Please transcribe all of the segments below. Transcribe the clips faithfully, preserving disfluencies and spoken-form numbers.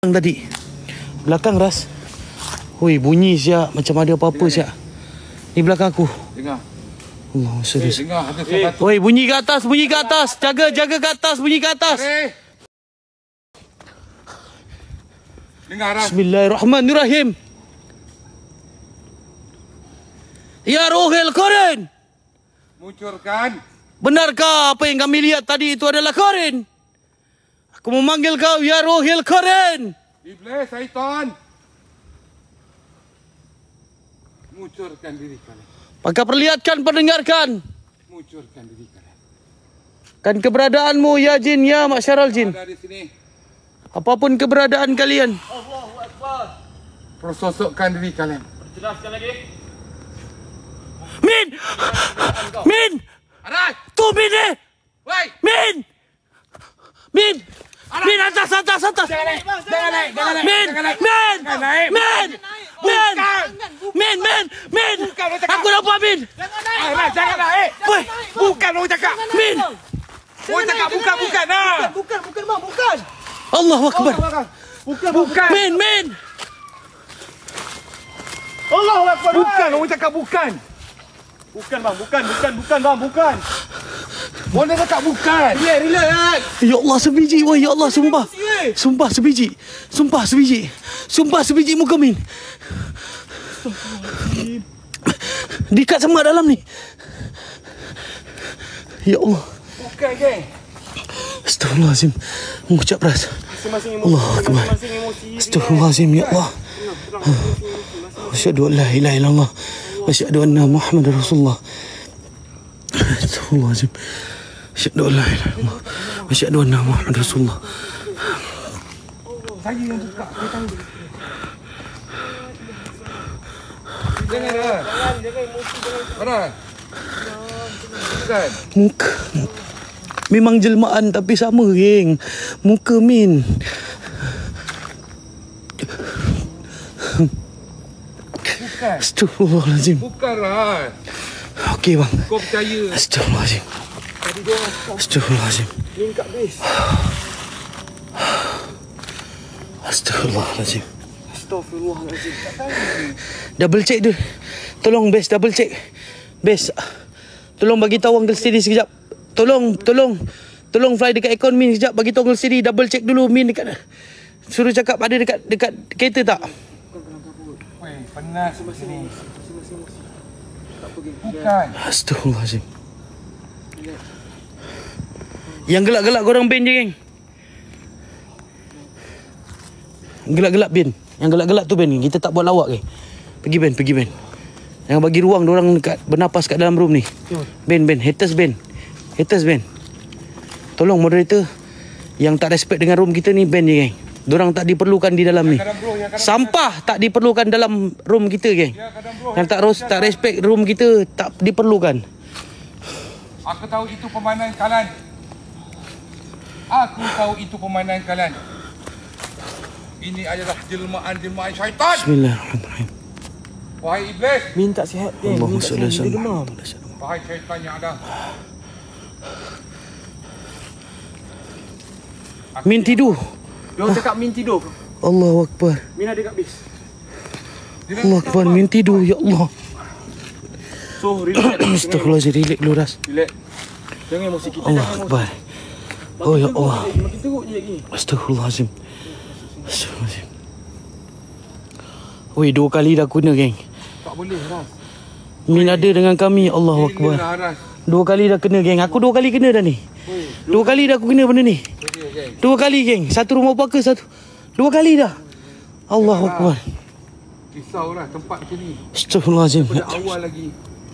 Tadi belakang Ras. Hui, bunyi siap macam ada apa-apa siap. Ni belakang aku. Dengar. Allah serius. Eh, dengar ada sesuatu. Hui, bunyi ke atas, bunyi ke atas. Jaga, jaga ke atas, bunyi ke atas. Mari. Dengar Ras. Bismillahirrahmanirrahim. Ya Rohil Korin. Muncurkan. Benarkah apa yang kami lihat tadi itu adalah Korin? Aku memanggil kau ya Rohil Korin. Iblis, syaitan. Muncurkan diri kalian. Maka perlihatkan, perdengarkan. Muncurkan diri kalian. Kan keberadaanmu ya jin, ya masyarul jin. Ada di sini. Apapun keberadaan kalian. Allahu Akbar. Persosokkan diri kalian. Jelaskan lagi. Min! Min! Aras! Tu Min ni! Woi! Min! Min! Min atas, atas, atas! Jangan naik! Jangan naik! Jangan naik! Min! Jangan naik! Min! Jangan naik! Min! Min! Min! Min! Min! Aku nampak Min! Aras, jangan naik! Woi! Bukan orang cakap! Min! Orang cakap bukan, bukan! Nah! Bukan, bukan bang, bukan. Allahu Akbar! Bukan, bukan! Min! Min! Allahu Akbar. Bukan, orang cakap bukan! Bukan bang, bukan, bukan, bukan bang, bukan. Orang cakap bukan! Relax, relax. Ya Allah sebiji, woi ya Allah sumpah. Sumpah sebiji. Sumpah sebiji. Sumpah sebiji muka Min. Dikat sama dalam ni. Ya Allah. Bukan, geng! Astaghfirullahalazim. Mengucap beras. Masing-masing emosi. Allah Akbar. Masing-masing emosi. Astaghfirullahalazim ya Allah. Asyhadu an la ilaha illallah. Asyhadu anna Muhammadar Rasulullah. Astaghfirullahalazim. Asyhadu an la ilaha illallah. Asyhadu anna Muhammadar Rasulullah. Saya yang buka. Dia tahu. Jangan, Aras! Jangan, jangan emosi, jangan. Aras! Bukan! Muka memang jelmaan tapi sama geng. Muka Min. Bukan! Astaghfirullahalazim. Bukan, Ras! Okey bang. Kau percaya? Astaghfirullahalazim. Tadi dia orang Astaghfirullahalazim. link kat base. Astaghfirullahalazim. Astaghfirullahalazim. Tak tahu. Double check tu. Tolong base double check. Base. Tolong bagi tahu Uncle Steady sekejap. Tolong, tolong. Tolong fly dekat aircon Min sekejap. Bagi tahu Uncle Steady double check dulu Min dekat. Suruh cakap ada dekat dekat kereta tak? Weh, panas Masing-masing emosi. Masing-masing emosi. Tak apa geng. Bukan! Astaghfirullahalazim. Yang gelak-gelak korang band je geng. Gelak-gelak band. Yang gelak-gelak tu band geng. Kita tak buat lawak geng. Pergi band, pergi band. Jangan bagi ruang diorang dekat bernapas kat dalam room ni. Band, band. Haters band. Haters band. Tolong moderator. Yang tak respect dengan room kita ni band je geng. Diorang tak diperlukan di dalam ni. Sampah tak diperlukan dalam room kita geng. Yang tak ros tak respect room kita tak diperlukan. Aku tahu itu permainan kalian. Aku tahu itu permainan kalian. Ini adalah jelmaan-jelmaan syaitan. Bismillahirrahmanirrahim. Wahai iblis, Min tak sihat geng. Min Allahumma tak salli sihat. Dia demam. wahai syaitan yang ada. Min tidur. Dia orang cakap Min tidur. Allahu Akbar. Min ada kat base. Allah Akbar. Min tidur. Ya Allah. So, relax. Astaghfirullahaladzim. Relax dulu Ras. Relax. Jangan emosi kita. Allah Jangan emosi. Akbar. Oh ya Allah. Makin teruk je lagi. Astaghfirullahaladzim. Astaghfirullahaladzim. Oi, dua kali dah guna geng. Tak boleh, Ras. Min ada dengan kami. Allahu Akbar. Gila, Ras. Dua kali dah kena geng. Aku dua kali kena dah ni. Dua kali dah aku kena benda ni. Dua kali geng. Satu rumah puaka satu. Dua kali dah. Allahu Akbar. Risau lah tempat macam ni. Astaghfirullahaladzim. Pada awal lagi.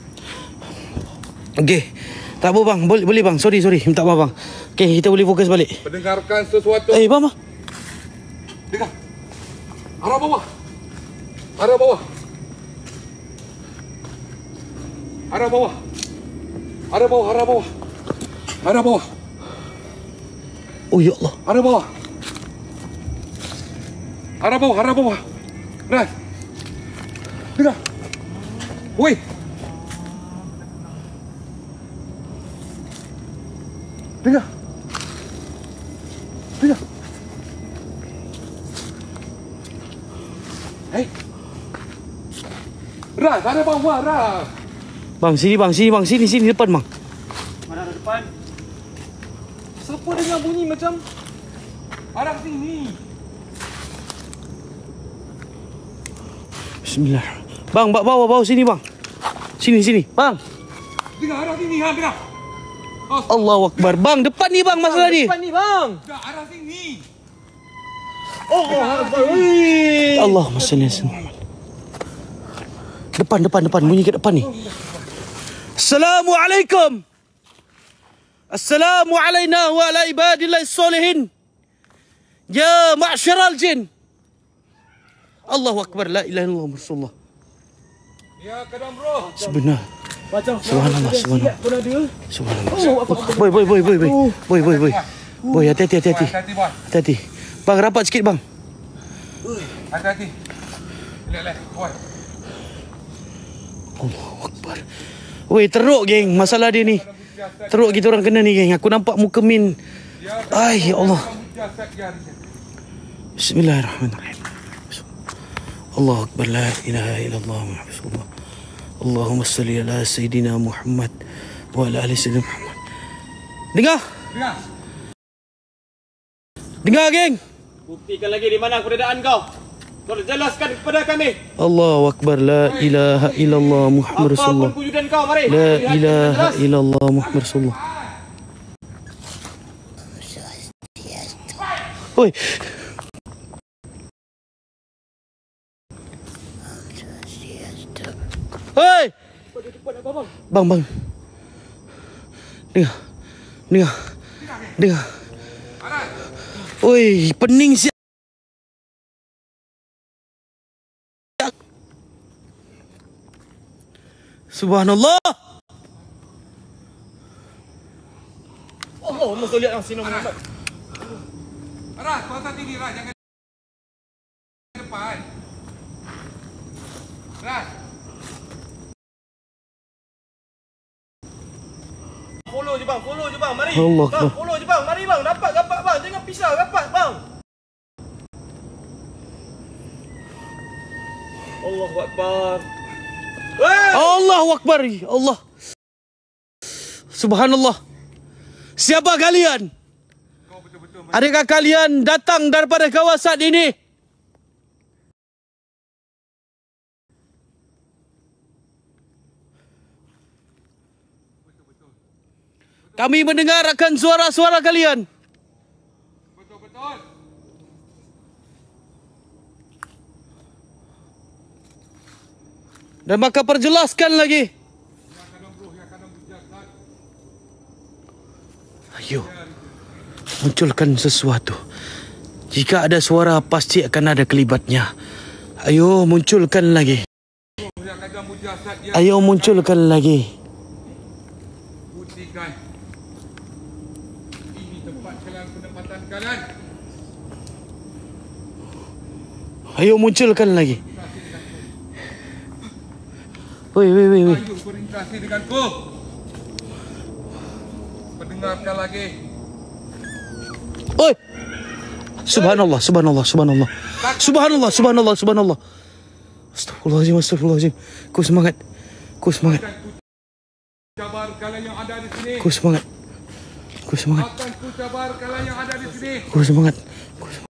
Okey. Tak apa bang. Boleh boleh bang. Sorry sorry. Minta maaf bang. Okey, kita boleh fokus balik. Pendengarkan sesuatu. Eh, bang. Dengar. Arah bawah. Arah bawah. Arah bawah. Arah bawah, arah bawah. Arah bawah. Oh ya Allah. Arah bawah. Arah bawah, arah bawah. Ras. Dengar. Woi. Dengar. Dengar. Eh. Ras, ada bang, wah, Ras. Bang, sini bang, sini bang, sini, sini depan bang. Mana ada depan? Siapa dengar bunyi macam Arah sini. Bismillah. Bang, bak bawa bawa sini bang. Sini sini, bang. Dengar arah sini, ha, dengar. Oh, Allahu Akbar. Bang, depan ni bang masalah ni. depan ni bang? dengar arah sini. Oh, oh, oh. Allahumma salli ala Muhammad. Depan depan depan bunyi kat depan ni. Assalamualaikum. Assalamu alaina wa ala ibadillah salihin. Ya ma'syaral jin. Allahu Akbar. La ilaha illallah Rasulullah. Ya, kadang bro. Sebenar. Macam Subhanallah, subhanallah. pun ada. Subhanallah. Oh, apa apa. Boy boy boy boy boy. Boy boy boy. Boy hati-hati hati-hati. Hati-hati, boy. Hati-hati. Bang rapat sikit bang. Hati-hati. Lek-lek, boy. Allahu Akbar. Weh, teruk geng masalah dia ni. Teruk kita orang kena ni geng. Aku nampak muka Min. Ai ya Allah. Bismillahirrahmanirrahim. Allahu Akbar. La ilaha illallah Muhammad Rasulullah. Allahumma salli ala Sayyidina Muhammad wa ala ali Sayyidina Muhammad. Dengar? Dengar. Dengar geng. Buktikan lagi di mana keberadaan kau. Kau jelaskan kepada kami. Allahu Akbar. La ilaha illallah Muhammad Rasulullah. Apapun wujudan kau, mari. La Lihat ilaha jelas. illallah Muhammad Rasulullah. Oi. Hei. Bang, bang. Dengar. Dengar. Dengar. Oi, pening siap. Subhanallah. Oh, mesti lihat yang sini Muhammad. Ras, kuasa tinggi, Ras. Jangan depan. Ras. Follow je bang, follow je bang, mari. Allah Bang, Akbar. follow je bang, mari bang. Dapat, dapat bang. Jangan pisah, dapat bang. Allahu Akbar. Hey! Allahu Akbar. Allah. Subhanallah. Siapa kalian? Kau betul-betul Adakah kalian datang daripada kawasan ini? Kami mendengar akan suara-suara kalian. betul-betul. Dan maka perjelaskan lagi. Yang kadang roh, yang kadang berjasad. Ayo. Munculkan sesuatu. Jika ada suara pasti akan ada kelibatnya. Ayo munculkan lagi. Roh yang kadang berjasad, ya. Ayo munculkan lagi. Buktikan. Ini tempat kelam penempatan kalian. Ayo munculkan lagi. Woi, woi, woi, woi. Ayo berinteraksi denganku. Pendengarkan lagi. Oi. Subhanallah, subhanallah, subhanallah. Subhanallah, subhanallah, subhanallah. Astagfirullahaladzim, astagfirullahaladzim. Ku semangat. Ku semangat. Akan ku cabar kalian yang ada di sini. Ku semangat. Ku semangat. Akan ku cabar kalian yang ada di sini. Ku semangat. Ku semangat.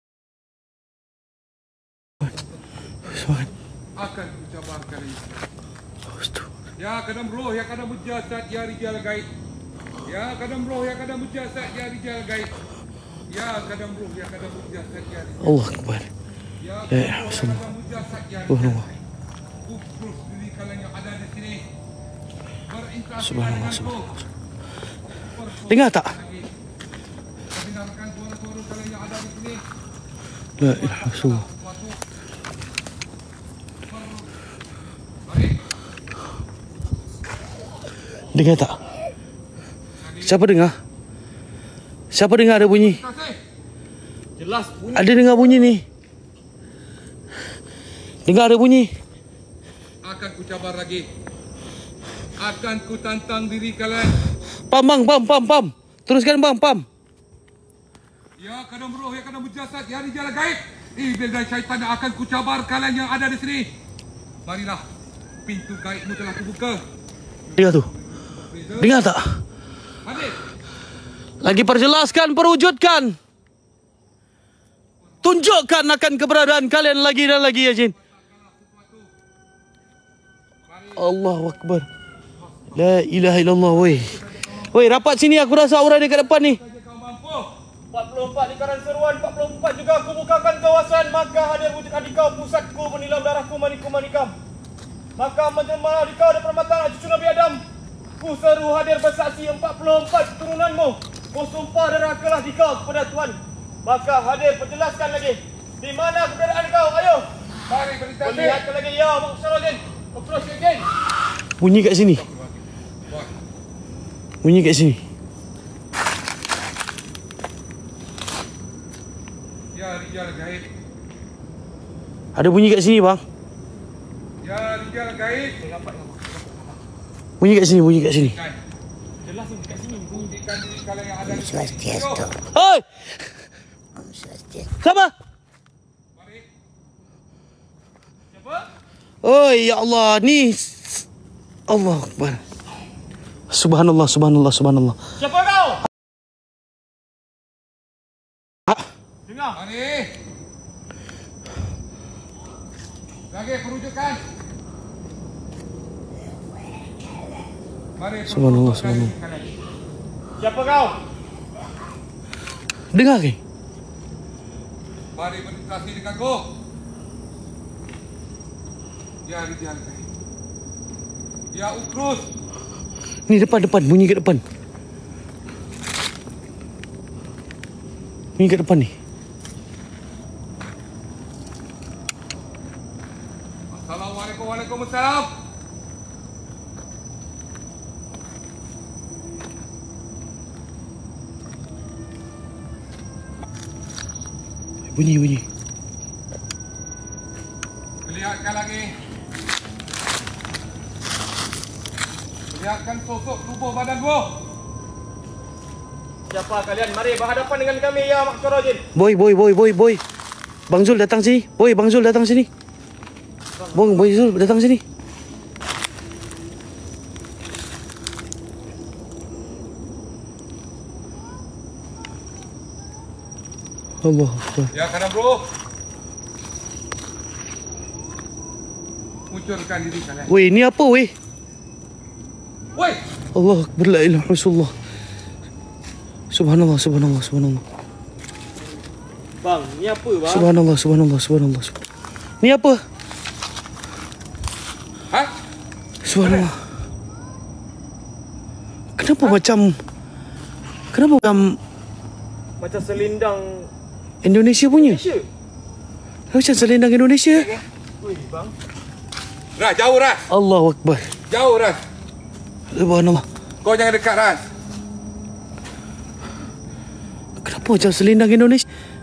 Ku semangat. Akan ku cabar kalian. Astagfirullah. Ya kadang roh, ya kadang berjasad, ya rijal gaib. Ya kadang roh, ya kadang berjasad, ya rijal gaib. Ya kadang roh, ya kadang berjasad, ya rijal. Allah Akbar. Ya La kadang roh, ilaha ya illallah. kadang berjasad, ya rijal. Subhanallah. Ukur diri kalian yang ada di sini. Berinteraksi Subhanallah, denganku. subhanallah. Dengar tak? Dengarkan suara-suara kalian yang ada di sini. La ilaha illallah. Dengar tak? Siapa dengar? Siapa dengar ada bunyi? Kasih. Jelas bunyi. Ada dengar bunyi ni. Dengar ada bunyi. Akan ku cabar lagi. Akan ku tantang diri kalian. Pam bang, pam, pam, pam. Teruskan bang, pam. Ya kadang roh, ya kadang berjasad, ya rijal gaib. Iblis dan syaitan akan kucabar kalian yang ada di sini. Marilah, pintu gaibmu telah terbuka. Dengar tu. Dengar tak? Hadir. Lagi perjelaskan, perwujudkan. Tunjukkan akan keberadaan kalian lagi dan lagi ya jin. Allahu Akbar. La ilaha illallah. Woi. Woi, rapat sini, aku rasa aura dekat depan ni. empat puluh empat lingkaran seruan, empat puluh empat juga aku bukakan kawasan. Maka hadir wujud adikau, pusatku menilam darahku, maniku manikam. Maka menjelmalah adikau dan permata cucu Nabi Adam. Ku seru hadir bersaksi empat puluh empat keturunanmu. Ku sumpah derhakalah dikau kepada Tuhan. Maka hadir perjelaskan lagi. Di mana keberadaan kau? Ayo. Mari beritahu. Perlihatkan lagi. Ya, Maksudin. Maksudin. Bunyi kat sini. Bunyi kat sini. Ya rijal gaib. Ada bunyi kat sini, bang. Ya rijal gaib. Bunyi kat sini, bunyi kat sini. Jelas dekat sini. Buktikan diri kalian yang ada di sini. Hoi! Siapa? Mari. Siapa? Oi, ya Allah, ni Allah Akbar. Subhanallah, subhanallah, subhanallah. Siapa kau? Ah, Dengar. Mari. Lagi perwujudkan. Mari. subhanallah, perwujudkan subhanallah. diri kalian. Siapa kau? Dengar ke? Mari berinteraksi denganku. Ya rijal gaib. Ya ukrus. Ni depan, depan, bunyi kat depan. Bunyi kat depan ni. Assalamualaikum. Waalaikumsalam. Bunyi, bunyi. Perlihatkan lagi. Perlihatkan sosok tubuh badanmu. Siapa kalian? Mari berhadapan dengan kami, ya Maksudin. Jin. Boy, boy, boy, boy, boy. Bang Zul datang sini. Boy, Bang Zul datang sini. Bang, Boy Zul datang sini. Allah Akbar. Ya kanan bro. Munculkan diri kalian. Weh, ni apa weh? Woi. Allah Akbar, la ilaha illallah. Subhanallah, subhanallah, subhanallah. Bang, ni apa bang? Subhanallah, subhanallah, subhanallah. Ni apa? Ha? Subhanallah. Kenapa macam Kenapa macam Macam selendang Indonesia punya? Malaysia. Macam selendang Indonesia. Wih bang. Ras, jauh Ras. Allahu Akbar. Jauh Ras. Subhanallah. Kau jangan dekat Ras. Kenapa macam selendang Indonesia?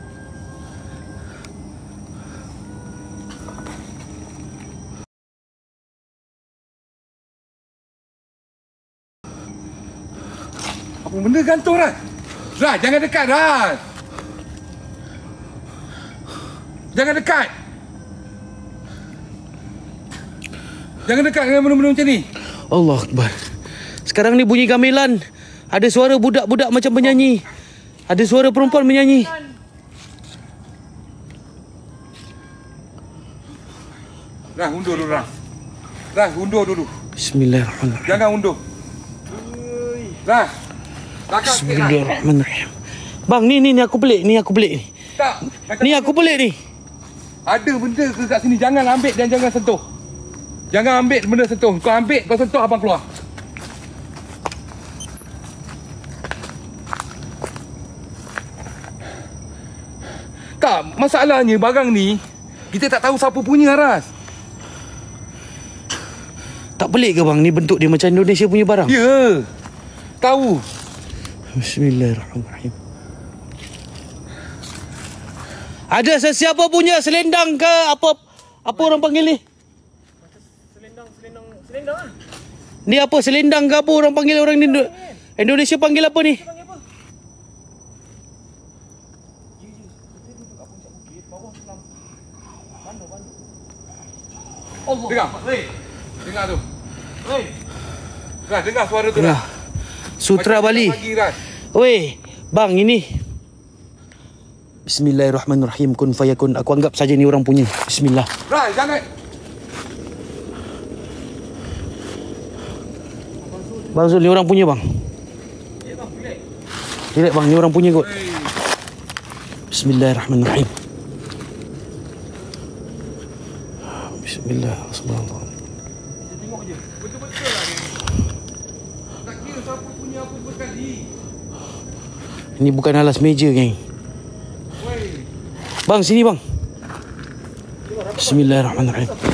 Apa benda gantung Ras? Ras, jangan dekat Ras. Jangan dekat. Jangan dekat dengan benda-benda macam ni. Allah Akbar. Sekarang ni bunyi gamelan. Ada suara budak-budak macam penyanyi. Ada suara perempuan menyanyi. Ras, undur dulu Ras. Ras, undur dulu. Bismillahirrahmanirrahim. Jangan undur. Ras. Takkan sikit Ras. Bismillahirrahmanirrahim. Bang, ni ni ni aku pelik, ni aku pelik ni. Tak. Macam Ni aku pelik ni. ada benda ke kat sini, jangan ambil dan jangan sentuh. Jangan ambil benda sentuh. Kau ambil, kau sentuh, abang keluar. Tak, masalahnya barang ni kita tak tahu siapa punya Ras. Tak pelik ke bang, ni bentuk dia macam Indonesia punya barang? Ya. Tahu. Bismillahirrahmanirrahim. Ada sesiapa punya selendang ke apa apa orang panggil ni? Selendang, selendang, selendang ah. Ni apa selendang ke apa orang panggil orang ni? Indonesia panggil apa ni? Panggil apa? Ya, ya. Kita duduk kat puncak bukit, bawah tu lampu Allah. Dengar. Hei. Dengar tu. Hei. Ras, dengar suara tu Dengar. Ras. Sutra Macam Bali. nak Pagi Ras. Weh, bang ini. Bismillahirrahmanirrahim. Kun fayakun. Aku anggap saja ni orang punya. Bismillah. Ras, jangan. Bang Zul, ni orang punya bang. Ya bang, relax. Relax bang, ni orang punya kot. Hey. Bismillahirrahmanirrahim. Bismillah. Subhanallah. Kita tengok je. Betul-betul lah ni. Tak kira siapa punya apa berkali. Ini bukan alas meja, geng. Woi. Bang, sini bang. Bismillahirrahmanirrahim. Tak,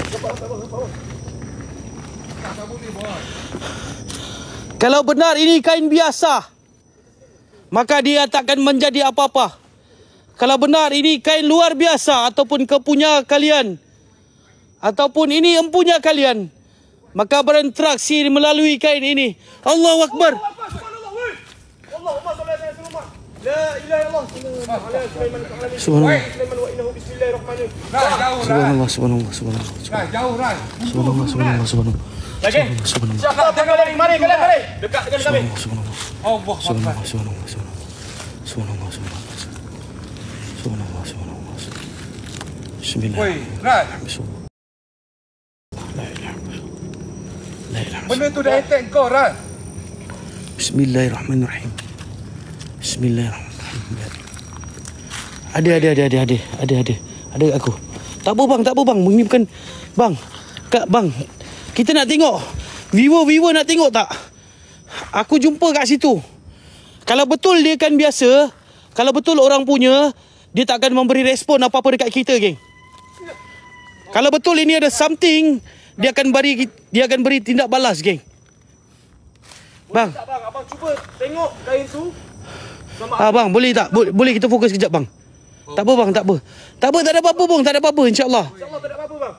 tak boleh bos. Kalau benar ini kain biasa, maka dia tak akan menjadi apa-apa. Kalau benar ini kain luar biasa ataupun kepunya kalian, ataupun ini empunya kalian, maka berinteraksi melalui kain ini. Allahu Akbar. Allahumma salli ala Muhammad. La ilaha illallah. Subhanallah. Sulaiman wa innahu bismillahirrahmanirrahim. Ras, jauh Ras. Subhanallah, subhanallah, subhanallah. Ras, jauh Ras. Subhanallah, subhanallah, subhanallah. Lagi. Subhanallah. Siapa tengah mari, mari kalian mari. Dekat dengan kami. Subhanallah. Allah Akbar. Subhanallah, subhanallah, subhanallah. Subhanallah, subhanallah. Subhanallah, subhanallah. Bismillah. Woi, Ras. Bismillah. La ilaha illallah. La ilaha Benda tu dah attack kau Ras. Bismillahirrahmanirrahim. Bismillahirrahmanirrahim. Ada, ada, ada, ada, ada, ada, ada, ada kat aku. Tak apa bang, tak apa bang. Ini bukan bang. Kak bang, kita nak tengok. Viewer-viewer nak tengok tak? Aku jumpa kat situ. Kalau betul dia kan biasa, kalau betul orang punya, dia tak akan memberi respon apa-apa dekat kita, geng. Kalau betul ini ada something, dia akan beri dia akan beri tindak balas, geng. Bang. Tak bang, abang cuba tengok kain tu. Sama Ah bang, boleh tak? Boleh, boleh kita fokus kejap bang. Oh. Tak apa bang, tak apa. Tak apa, tak ada apa-apa bang, tak ada apa-apa insya-Allah. insya-Allah tak ada apa-apa bang.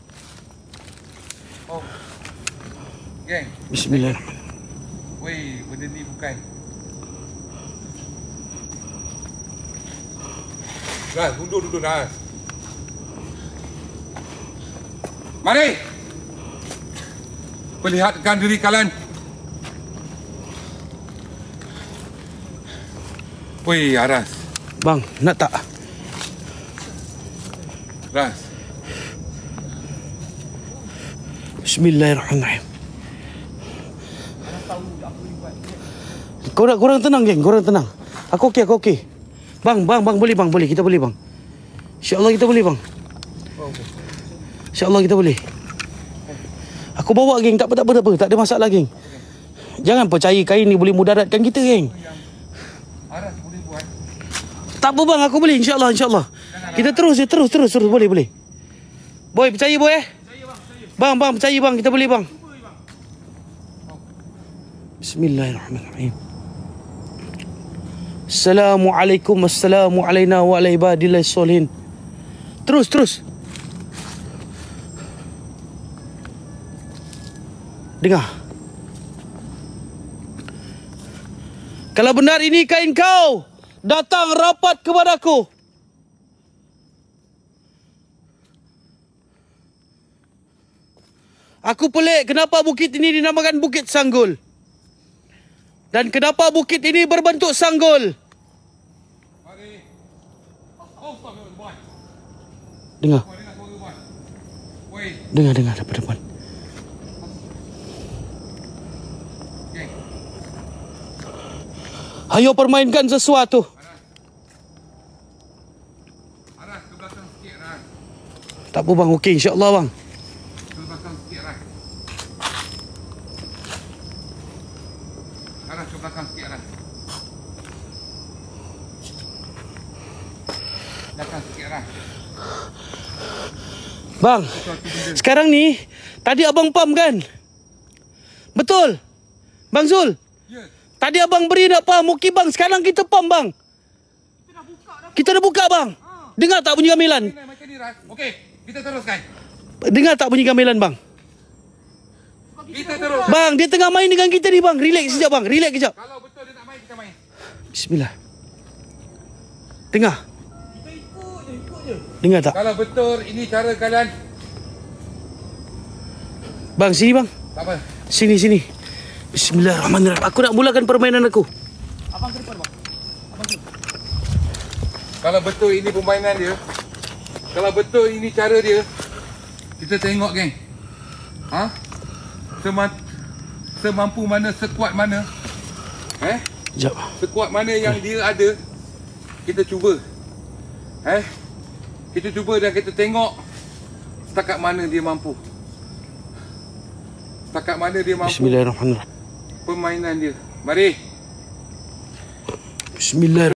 Oh. Geng, Bismillahirrahmanirrahim. woi, benda ni bukan. Ras, mundur dulu Ras. Mari. Perlihatkan diri kalian. Woi, Aras. Bang, nak tak? Ras. Bismillahirrahmanirrahim. Korang, korang tenang geng, korang tenang. Aku okey, aku okey. Bang, bang, bang, boleh bang, boleh. Kita boleh bang. InsyaAllah kita boleh bang. InsyaAllah kita boleh. Aku bawa geng, tak apa, tak apa, tak apa. Tak ada masalah geng. Jangan percaya kain ni boleh mudaratkan kita geng. Aras boleh buat. Tak apa bang, aku boleh insyaAllah, insyaAllah. Kita terus je, terus, terus, terus. Boleh, boleh. Boy, percaya boy eh? Bang, bang, percaya bang, kita boleh bang. Bismillahirrahmanirrahim. Assalamualaikum, assalamu alaina wa ala ibadillah solihin. Terus, terus. Dengar. Kalau benar ini kain kau, datang rapat kepadaku. Aku pelik kenapa bukit ini dinamakan Bukit Sanggul. Dan kenapa bukit ini berbentuk sanggul. Mari. Oh, stop boy. Dengar, Boy, dengar suara boy. Woi, dengar, dengar daripada depan. geng. Ayo permainkan sesuatu. Aras ke belakang sikit Ras. Tak apa bang, okey insya-Allah bang. Ke belakang sikit Ras. Aras ke belakang sikit Ras. Belakang sikit Ras. Bang, sekarang ni tadi abang pam kan? Betul. Bang Zul. Ya. Tadi abang beri nak pam, okey bang. Sekarang kita pam bang. Kita dah buka bang. Dengar tak bunyi gamelan? Ini macam ni Ras. Okey, kita teruskan. Dengar tak bunyi gamelan bang? Kita terus. Bang, dia tengah main dengan kita ni bang. Relax sekejap bang, relax sekejap. Kalau betul dia nak main, kita main. Bismillah. Dengar. Kita ikut je, ikut je. Dengar tak? Kalau betul ini cara kalian, Bang, sini bang. tak apa. Sini, sini. Bismillahirrahmanirrahim. Aku nak mulakan permainan aku. Abang ke depan bang. Abang ke. Kalau betul ini permainan dia, kalau betul ini cara dia, kita tengok geng. Ha? Sema semampu mana, sekuat mana. Eh? Sekejap. Sekuat mana yang dia ada, kita cuba. Eh? Kita cuba dan kita tengok setakat mana dia mampu. Setakat mana dia mampu Bismillahirrahmanirrahim. permainan dia. Mari. Bismillahirrahmanirrahim.